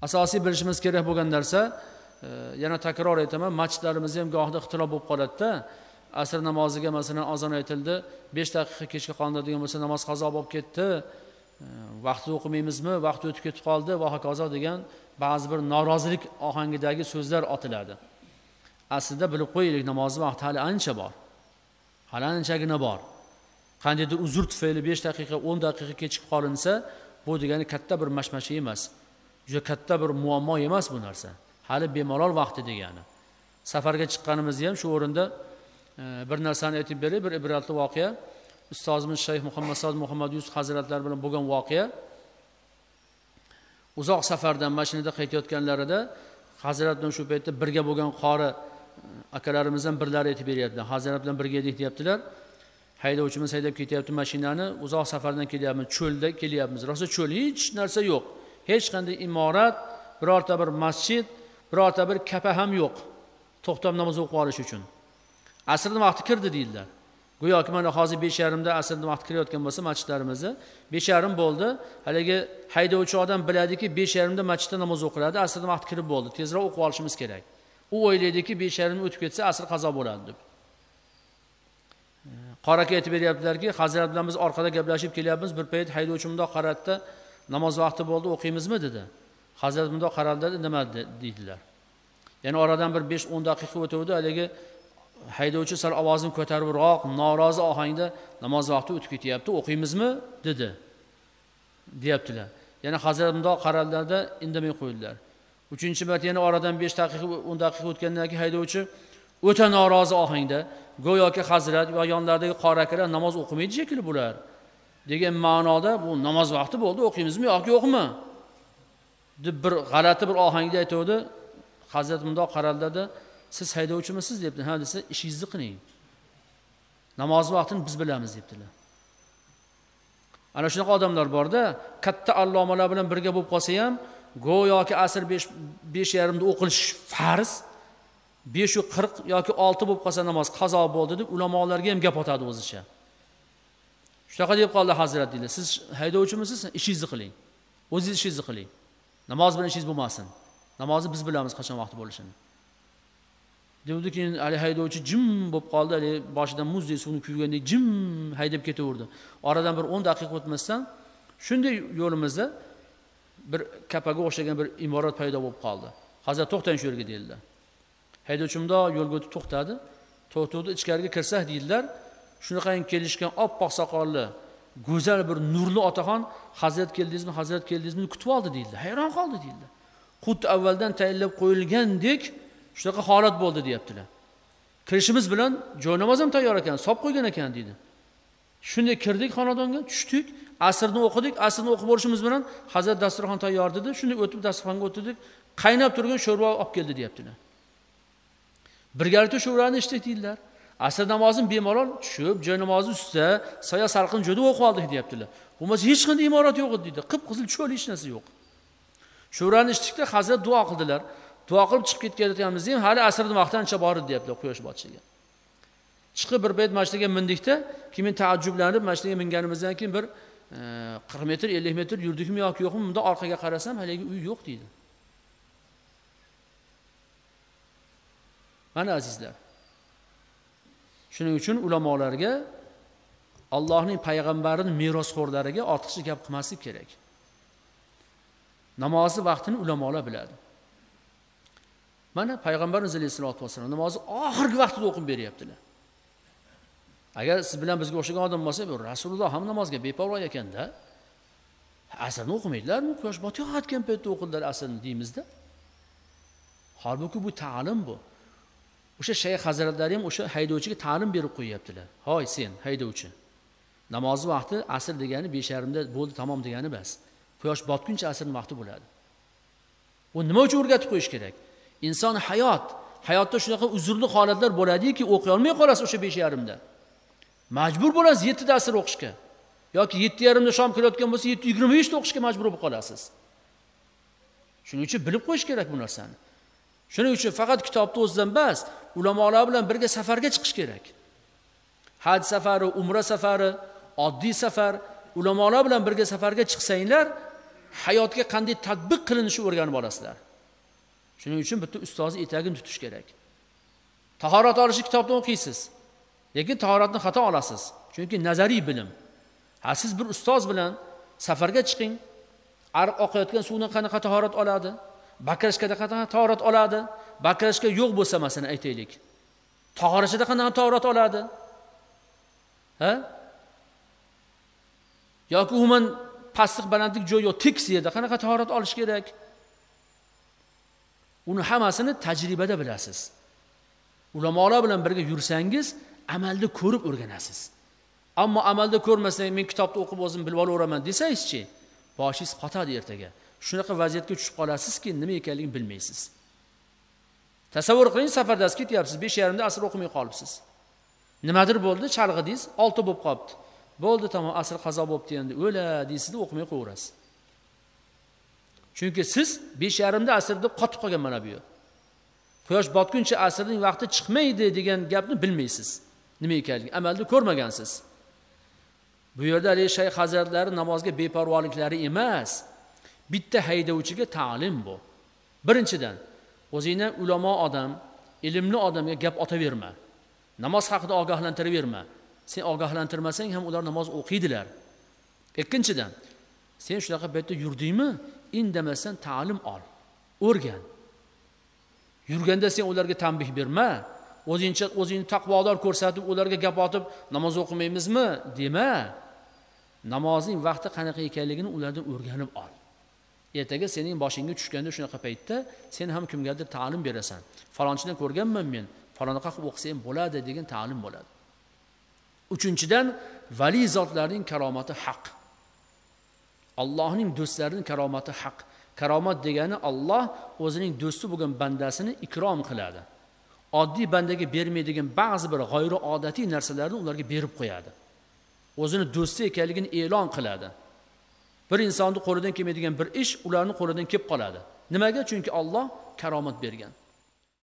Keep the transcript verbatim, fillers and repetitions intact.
Asosiy bilishimiz kerak bo'lgan narsa, e, yana takror aytaman, masjidlarimizda ham gohida ixtilof bo'lib qoladi-da. Asr namoziga masalan azon aytildi, besh daqiqa kechga qoldiradigan bo'lsa namoz qazo bo'lib ketdi. Vaqtni o'qimaymizmi, vaqt o'tib ketib qoldi va hokazo degan ba'zi bir norozilik ohangidagi so'zlar otiladi. Aslida bilib qo'yaylik, namozni vaqti hali ancha bor. Hali anchagina bor. Qandaydir uzr tufayli besh daqiqa, o'n daqiqa kechikib qolinsa, bu degani katta bir mashmasha emas. Juda katta bir muammo emas bu narsa. Hali bemalol vaqti degani. Safarga chiqqanimizda ham shu o'rinda bir narsani aytib beray, bir ibratli voqea. Ustozimiz Shayx Muhammad Sa'd Muhammad Yusuf hazratlari bilan bo'lgan voqea. Uzoq safardan mashinada qaytayotganlarida hazrat bilan shu paytda birga bo'lgan qori akalarimizdan birlari aytib beryaptilar. Hazrat bilan birga edik deyaptilar. Haydovchimiz haydab ketyapti mashinani, uzoq safardan kelyapmiz, cho'lda kelyapmiz. Rosa cho'l, hech narsa yo'q. Hech qanday imorat, birorta bir masjid, birorta bir kapa ham yo'q. To'xtab namoz o'qib olish uchun. Asrning vaqti kirdi deydilar. Go'yoki mana hozir besh yarim da asrning vaqti kirayotgan bo'lsa masjidlarimizda besh yarim bo'ldi. Haligi haydovchi odam biladiki besh yarim da masjidda namoz o'qiladi, asrning vaqti kirib bo'ldi. Tezroq o'qib olishimiz kerak. U o'ylaydiki besh yarim o'tib ketsa asr qazo bo'ladi deb. Qoraka aytib beryaptilarki, hazrat bilan biz orqada gaplashib kelyapmiz, bir payt haydovchi bundoq qaratdi, namoz vaqti bo'ldi, o'qiymizmi dedi. Hazrat bundoq qaradi, nima dedilar. Ya'ni oradan bir besh o'n daqiqa o'tdi, haligi haydovchi sal ovozini ko'taribroq, norozi ohangda namoz vaqti o'tib ketyapti, o'qiymizmi dedi. Deyaptilar. Yana hazrat bundoq qaradilarda indamay qo'ydilar. Uchinchi marta yana oradan besh daqiqa o'n daqiqa o'tgandan keyin haydovchi o'ta norozi ohangda, go'yoki hazrat va yonlaridagi qori akalar namoz o'qimaydi shekilli bular degan ma'noda, bu namoz vaqti bo'ldi, o'qiymizmi yoki yo'qmi deb bir g'alati bir ohangda aytdi. Hazrat bundoq qaradilarda, siz haydovchimisiz debdi. Ha desa, ishingizni qiling. Namoz vaqtini biz bilamiz debdilar. Ana shunaqa odamlar borda, katta allomalar bilan birga bo'lib qolsa ham, go'yoki asr besh yarim da o'qilish farz, besh qirq yoki olti bo'lib qolsa namoz qazo bo'ldi deb ulamolarga ham gap otadi o'zicha. Shunaqa deb qoldi hazrat deydi. Siz haydovchimisiz? Ishingizni qiling. O'zingiz ishingizni qiling. Namoz bilan ishingiz bo'lmasin. Namozni biz bilamiz qachon vaqti bo'lishini. Dedi keyin ali haydovchi jim bo'lib qoldi, ali boshidan muzdek suvni kuygandek jim haydab ketaverdi. Oradan bir o'n daqiqa o'tmasdan shunday yo'limizda bir kapaga o'xshagan bir imorat paydo bo'lib qoldi. Hozir to'xtang shu yerga dedilar. Haydovchimda yo'lga o'tib to'xtadi. To'xtadi, ichkariga kirsak dedilar. Shunaqa kelishgan oppoq soqolli, go'zal bir nurli otaxon, hazrat keldingizmi, hazrat keldingizmi kutib oldi dedilar. Hayron qoldi dedilar. Xuddi avvaldan tayinlab qo'yilgandek shunaqa holat bo'ldi deyaptilar. Kirishimiz bilan joy namoz ham tayyor ekan, sop qo'ygan ekan dedi. Shunday kirdik xonadonga, tushdik, asrni o'qidik, asrni o'qib bo'lishimiz bilan hazrat dasturxon tayyor dedi. Shunday o'tib dasturxonga o'tirdik, qaynab turgan sho'rva olib keldi deyaptilar. Birgalikda sho'rvani ichdik deydilar. Asr namozini bemalol tushib, joy namozi ustida, soya salqin joyda o'qib oldik deyaptilar. Bo'lmasa hech qanday imorat yo'q edi dedi. Qip-qizil cho'l hech narsa yo'q. Sho'rvani ichdikda hazrat duo qildilar. Duo qilib chiqib ketganimizda ham hali asrning vaqti ancha bor edi deyaptilar quyosh botishiga. Chiqib bir payt mashinaga mindikda, keyin taajjublanib mashinaga minganimizdan keyin bir qirq metr, ellik metr yurdikmi yoki yo'qmi, bunda orqaga qarasam haligi uy yo'q deydi. Mana azizlar. Shuning uchun ulamolarga, Allohning payg'ambarining merosxo'rlariga ortiqcha gap qilmaslik kerak. Namozni vaqtini ulamolar biladi. Mana payg'ambarimiz sollallohu alayhi vasallam namozni oxirgi vaqtida o'qib beryaptilar. Agar siz bilan bizga o'xshagan odam bo'lsa, bu Rasululloh ham namozga beparvo ekanda. Asrni o'qimaydilarmi? Quyosh botayotgan paytda o'qildilar asrni deymizda. Holbuki bu ta'lim bu. O'sha shayx hazratlari ham o'sha haydovchiga ta'lim berib qo'yaptilar. Hoy sen haydovchi. Namoz vaqti asr degani besh yarim da bo'ldi, tamom degani bas. Quyosh botguncha asrning vaqti bo'ladi. Bu nima uchun o'rgatib qo'yish kerak? Inson hayot, hayotda shunaqa uzrli holatlar bo'ladiki, o'qiy olmay qolasiz o'sha besh yarim da. Majbur bo'lasiz yetti da asr o'qishga. Yoki yetti yarim da shom kelayotgan bo'lsa, yetti yigirma besh da o'qishga majbur bo'lib qolasiz. Shuning uchun bilib qo'yish kerak bu narsani. Shuning uchun faqat kitobda o'zidan bas, ulamolar bilan birga safarga chiqish kerak. Haj safari, umra safari, oddiy safar, ulamolar bilan birga safarga chiqsanglar, hayotga qanday tatbiq qilinishi o'rganib olasizlar. Shuning uchun bitta ustozni etagini tutish kerak. Tahorat olish kitobni o'qiysiz, lekin tahoratni xato olasiz. Chunki nazariy bilim. Ha siz bir ustoz bilan safarga chiqing, ariq oqayotgan suvdan qanaqa tahorat oladi? Bakrashkada qanaqa tahorat oladi? Bakrashka yo'q bo'lsa masalan aytaylik. Tahorachida qanaqa tahorat oladi? Ha? Yoki umuman pastlik balandlik joy yo'q, tekis yerda qanaqa tahorat olish kerak? Uni hammasini tajribada bilasiz. Ulamolar bilan birga yursangiz, amalda ko'rib o'rganasiz. Ammo amalda ko'rmasang, men kitobni o'qib o'zim bilib olaveraman desangizchi, boshingiz qotadi ertaga. Shunaqa vaziyatga tushib qolasizki, nima ekanligini bilmaysiz. Tasavvur qiling, safardasiz ketyapsiz, besh yarim da asr o'qimay qolibsiz. Nimadir bo'ldi, chalg'idingiz, olti bo'lib qolibdi. Bo'ldi, tamom, asr qazo bo'pti endi, o'la deysizda o'qimay qo'yaverasiz. Chunki siz besh yarim da asr deb qotib qolgan mana bu yer. Quyosh botguncha asrning vaqti chiqmaydi degan gapni bilmaysiz. Nima ekanligini amalda ko'rmagansiz. Bu yerda Ali Shayx hazratlari namozga beparvoliklari emas, bitta haydovchiga ta'lim bu. Birinchidan, o'zingni ulamo odam, ilmli odamga gap otaverma. Namoz haqida ogohlantiraverma. Sen ogohlantirmasang ham ular namoz o'qiydilar. Ikkinchidan, sen shunaqa paytda yurdingmi, indamasdan ta'lim ol, o'rgan. Yurganda sen ularga tanbih berma. O'zingcha o'zingni taqvodor ko'rsatib, ularga gap otib, namoz o'qimaymizmi dema. Namozning vaqti qanaqa ekanligini ulardan o'rganib ol. Ertaga sening boshingga tushganda shunaqa paytda sen ham kimgadir ta'lim berasan. Falonchidan ko'rganman men, falonaqa qilib o'qisam bo'ladi degan ta'lim bo'ladi. Uchinchidan, vali zotlarning karomati haq. Allohning do'stlarining karomati haq. Karomat degani Alloh o'zining do'sti bo'lgan bandasini ikrom qiladi. Oddiy bandaga bermaydigan ba'zi bir g'ayri odatiy narsalarni ularga berib qo'yadi. O'zini do'sti ekanligini e'lon qiladi. Bir insonning qo'lidan kelmaydigan bir ish ularning qo'lidan kelib qoladi. Nimaga? Chunki Alloh karomat bergan.